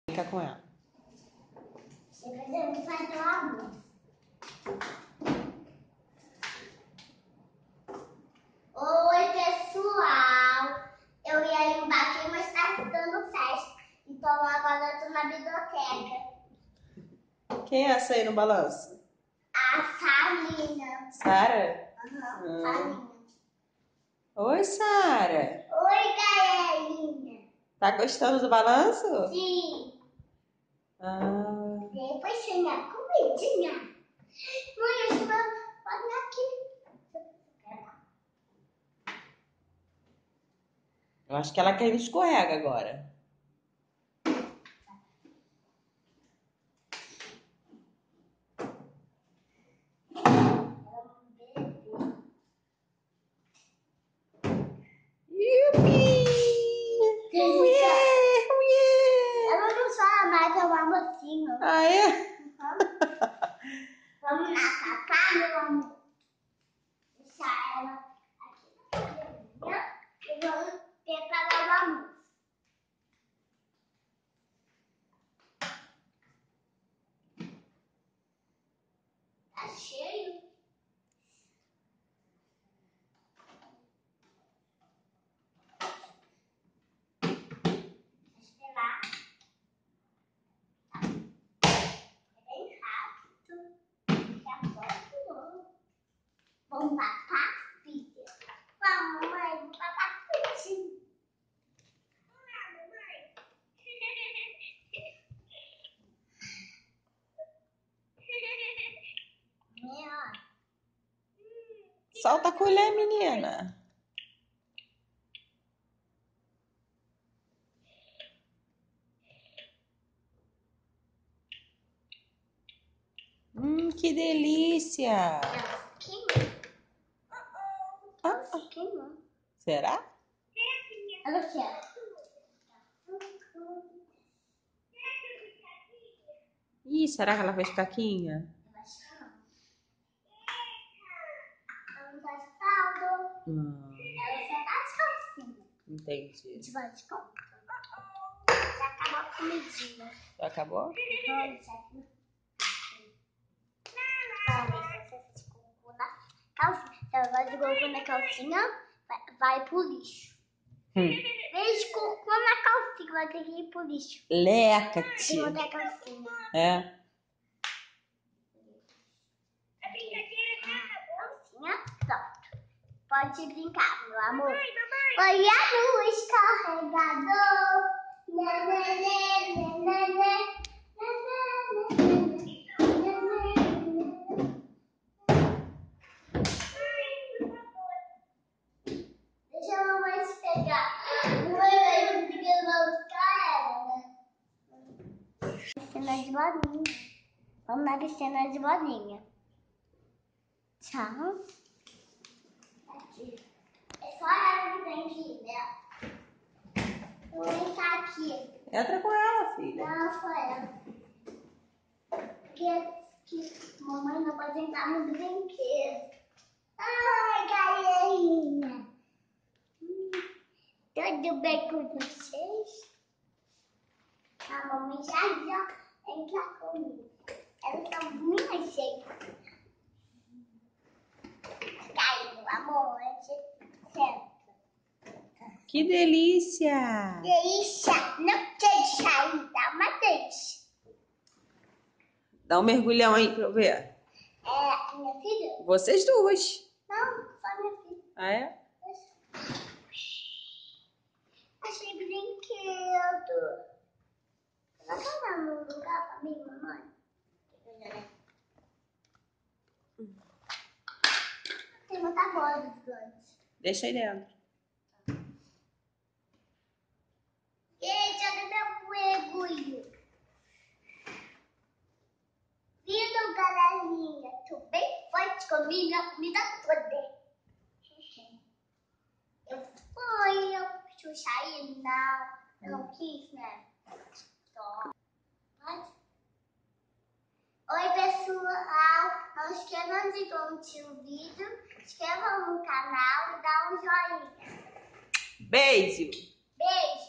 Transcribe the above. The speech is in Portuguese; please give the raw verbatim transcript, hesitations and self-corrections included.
Fica com ela. Eu preciso fazer o almoço. Oi, pessoal. Eu ia ir embaixo, mas tá dando festa. Então agora eu tô na biblioteca. Quem é essa aí no balanço? A Sarina. Sara? Aham, Hum. Sarina. Oi, Sara. Oi, galerinha. Tá gostando do balanço? Sim. Ah. Depois você minha comidinha. Mãe, eu vou olha aqui. Eu acho que ela quer escorrega agora. Ela não fala mais, é uma mocinha. Ah, é? Uhum. Vamos na papá, meu amor. Deixar ela aqui na cadelinha e vamos preparar o almoço. Tá cheio. Esperar. É bem rápido. Daqui a pouco vamos papar pizza. Vamos, mãe, vamos papar pizza. Solta a colher, menina. Hum, que delícia. Ela se queimou. Será? Ela quer. Ih, será que ela fez caquinha? Eu acho que não. Ela não tá de caldo. Hum, Ela só tá de calcinha. entendi. De vai de caldo. Já acabou a comidinha. Já acabou? Vamos, já que... Vamos, se você fez cocô na calcinha. Se ela vai de cocô na calcinha, vai, vai pro lixo. Hum. Fez cocô na calcinha, vai ter que ir pro lixo. Leca, Tem tia. outra calcinha. É. Calcinha, pronto. Pode brincar, meu amor. Oi, a luz, carregador. Nananê, nananê, nananê, nananê. Deixa a mamãe te pegar. Mamãe, eu não vou buscar ela, né? Piscina de bolinha. Vamos na piscina de bolinha. Tchau. Aqui. É só ela que tem que ir, né? Vou entrar aqui. Entra com ela, filha. Não, só ela. Porque que mamãe não pode entrar no brinquedo. Ai, galerinha. Hum, tudo bem com vocês? A mamãe já já entra comigo. Ela tá muito cheia. Caiu, amor. Senta. Que delícia. Delícia. Não quer sair, dá uma deixa. Dá um mergulhão aí pra eu ver. É, minha filha? Vocês duas. Não, só minha filha. Ah, é? Achei brinquedo. Ela tá dando um lugar pra mim, mamãe? Tem muita bola gigante. Deixa aí dentro. Gente, olha meu coelho. Vindo, galerinha. Tô bem forte, comi minha comida toda. Eu fui, eu fui sair, não. Eu não quis, né? Só. Pode? Oi, pessoal. Não esqueçam de curtir o vídeo, inscrevam no canal e dá um joinha. Beijo. Beijo.